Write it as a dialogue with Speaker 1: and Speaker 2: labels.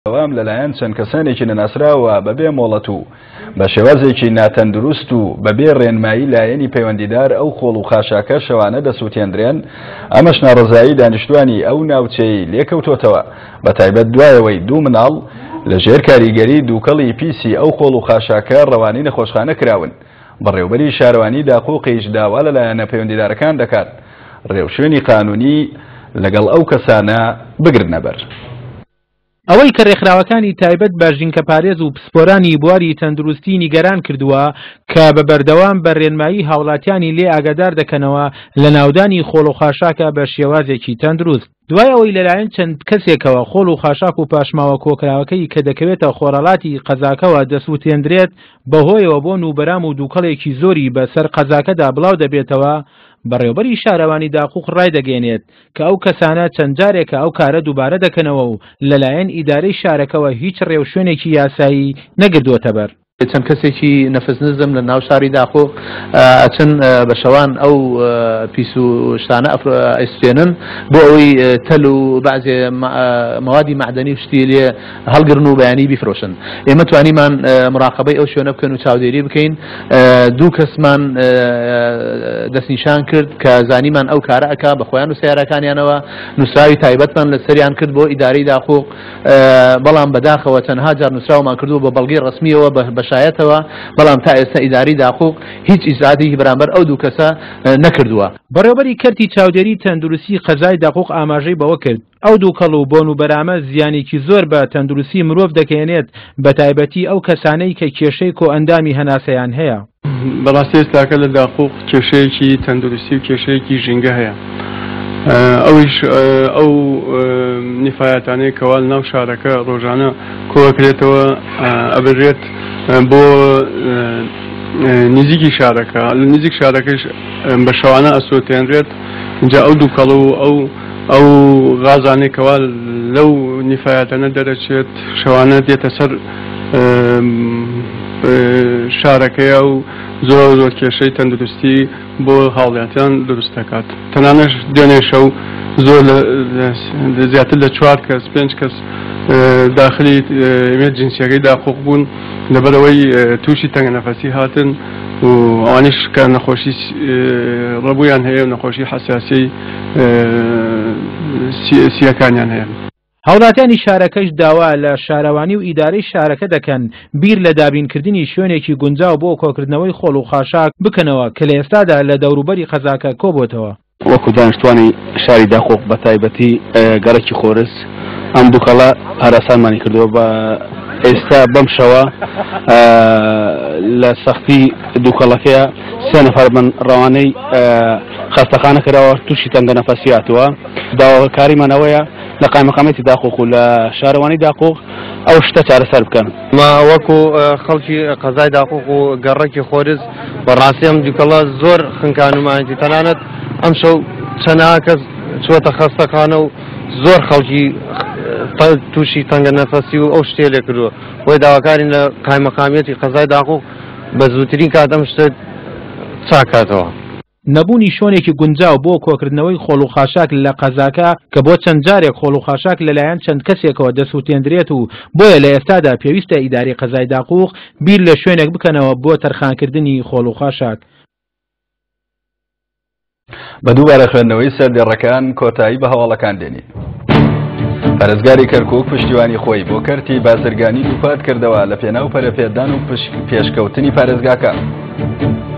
Speaker 1: بەردەوام لەلایەن چەند کەسانێکی نەناسراوە بەبێ مۆڵەت و بە شێوازێکی ناتەندروست و بەبێ ڕێنمایی لایەنی پەیوەندیدار ئەو خۆڵ و خاشاکە شەوانە دەسووتێنرێن. ئەمەش ناڕەزایی دانیشتوانی ئەو ناوچەی لێکەوتۆتەوە، بە تایبەت دوایەوەی دوو مناڵ لە ژێر کاریگەری دووکەڵی پیسی ئەو خۆڵ و خاشاکە ڕەوانەی نەخۆشخانە کراون. بەڕێوەبەری شارەوانی داخۆقیش داوا لەلایەنە پەیوەندیدارەکان دەکات ڕێوشوێنی قانونی لەگەڵ ئەو کەسانە بگرنە بەر.
Speaker 2: ئەوەی کە ڕێکخراوەکانی تایبەت بە ژینکە پارێز و پسپۆرانی بواری تەندروستی نیگەران کردووە کە بە بەردەوام بە ڕێنمایی هاوڵاتیانی لێ ئاگادار دەکەنەوە لە ناودانی خۆڵ و خاشاکە بە شێوازێکی تەندروست. دوای ئەوەی لەلایەن چەند کەسێکەوە خۆڵ و خاشاک و پاشماوە کۆکراوەکەی کە دەکەوێتە خۆڕەڵاتی قەزاکەوە دەسووتێنرێت بەهۆیەوە بۆ نوبەرام و دووکەڵێکی زۆری بەسەر قەزاکەدا بڵاو دەبێتەوە، بەڕێوەبەری شارەوانی داخوق ڕای دەگەێنێت کە ئەو کەسانە چەند جارێکە ئەو کارە دووبارە دەکەنەوە و لەلایەن ئیدارەی شارەکەوە هیچ ڕێوشوێنێکی یاسایی نەگردووەتە بەر.
Speaker 3: چەند کەسێکی نەفس نزم لە ناو شاری داخۆ ئەچن بە شەوان ئەو پیس و شتانە ئەیسوێنن بۆ ئەوەی تەل و بەعزێ مەوادی معدەنی شتی لێ هەڵگرن و بەیانی بیفرۆشن. ئێمە توانیمان مراقبەی ئەو شوێنە بکەن و چاودێری بکەین. دوو کەسمان دەستنیشان کرد کە زانیمان ئەو کارە ئەکا بە خۆیان و سیارەکانیانەوە نووسراوی تایبەتمان لەسەریان کرد بۆ ئیدارەی داخۆ، بەڵام بەداخەوە تەنها جار نووسراومان کردو بە بەڵگەی ڕسمیەوە بەشایەتەوە، بەڵام تا ئێستا ئیداری داخوق هیچ ئیزادی بەرامبەر ئەو دوو کەسە نەکردووە.
Speaker 2: بەڕێوەبەری کەرتی چاودێری تەندروستی قەزای داخوق ئاماژەی بەوە کرد ئەو دووکەڵ و بۆن و بەرامە زیانێکی زۆر بە تەندروستی مرۆڤ دەکەێنێت، بە تایبەتی ئەو کەسانەی کە کێشەی کۆ ئەندامی هەناسەیان هەیە.
Speaker 4: بەڕاستی ئێستاکە لە داخوق کێشەیەکی تەندروستی و کێشەیەکی ژینگە هەیە. ئەویش ئەو نیفایەتانەی کەوا لە ناو شارەکە ڕۆژانە کۆکرێتەوە ئەبرێت بۆ نزیکی شارەکە، لە نزیک شارەکەش بە شەوانە ئەسووتێنرێت. اینجا ئەو دووکەڵ و ئەو غازانێکەوە لەو نیفایەتانە دەرەچێت شەوانە دێتە سەر شارەکەیە و زۆر کێشەی تەندروستی بۆ هاوڵاتیان دروست دەکات. تەنانەت دوێنێ شەو زۆر زیاتر لە 4 کەس 5 کەس داخلی ئێمە جنسیەکەی داخۆق بوون لەبەرەوەی تووشی تەنگەنەفەسی هاتن و ئەوانیش کە نەخۆشی ڕەبوویان هەیە و نەخۆشی حەساسی سیەکانیان هەیە.
Speaker 2: هاوڵاتیانی شارەکەش داوا لە شارەوانی و ئیدارەی شارەکە دەکەن بیر لە دابینکردنی شوێنێکی گونجاو بۆ کۆکردنەوەی خۆڵ و خاشاک بکەنەوە کە لە ئێستادا لە دەوروبەری قەزاکە کۆبووتەوە.
Speaker 5: وەکو دانیشتوانی شاری داخۆق بە تایبەتی گەڕێکی خۆرس ئەم دووکەڵە هەراسانمانی کردووە بە ئێستا بەم شەوە لە سەختی دووکەڵەکەیە 3 نەفەر من ڕەوانەی خەستەخانە کراوە تووشی تەنگەنەفەسی هاتووە. داواکاریمانەوەیە لە قایمەقامەتی داخۆق و لە شارەوانی داخۆق ئەو شتە چارەسەر بکەن.
Speaker 6: ما وەکو خەڵکی قەزای داخۆق و گەڕێکی خۆرس بەڕاستی ئەم دووکەڵە زۆر خنکانمانێتی تەنانەت ئەم شەو چەندها کەس چوەتە خەستەخانە و زۆر خەڵکی تووشی تەنگەنەفەسی و ئەو شتێ لێ کردووە. بۆی داواکارین لە قایمەقامیەتی قەزای داخۆق بە زووترین کات ئەم شتە چاکاتەوە.
Speaker 2: نەبوونی شوێنێکی گونجاو بۆ کۆکردنەوەی خۆڵ و خاشاک لە قەزاکە کە بۆ چەند جارێک خۆڵ و خاشاک لەلایەن چەند کەسێکەوە دەسووتێنرێت و بۆیە لە ئێستادا پێویستە ئیدارەی قەزای داخوق بیر لە شوێنێک بکەنەوە بۆ تەرخانکردنی خۆڵ و خاشاک.
Speaker 1: بە دووبارە خوێندنەوەی سەردێڕەکان کۆتایی بە هەواڵەکان دێنی. پارێزگاری کەرکووک پشتیوانی خۆی بۆ کەرتی بازرگانی دووپات کردەوە لە پێناو پەرەپێدان و پێشکەوتنی پارێزگاکە.